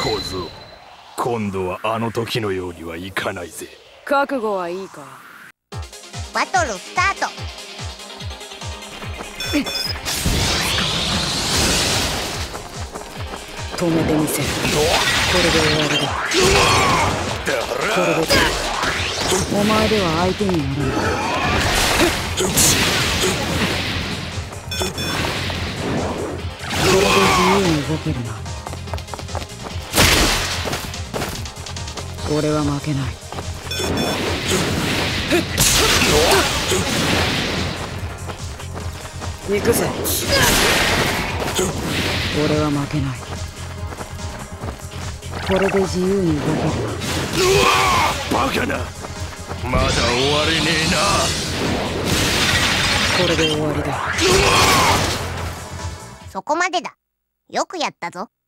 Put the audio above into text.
小僧、今度はあの時のようにはいかないぜ。 覚悟はいいか。 バトルスタート。 止めてみせる。これで終わりだ。これでお前では相手にならない。これで自由に動けるな。俺は負けない。行くぜ。俺は負けない。これで自由に動けるな。 バカな、まだ終われねこれで終わりだ。 そこまでだ。よくやったぞ。